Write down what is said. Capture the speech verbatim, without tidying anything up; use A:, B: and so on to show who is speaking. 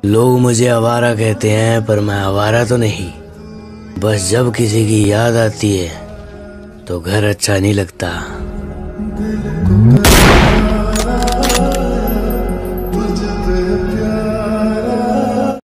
A: लोग मुझे आवारा कहते हैं, पर मैं आवारा तो नहीं। बस जब किसी की याद आती है तो घर अच्छा नहीं लगता।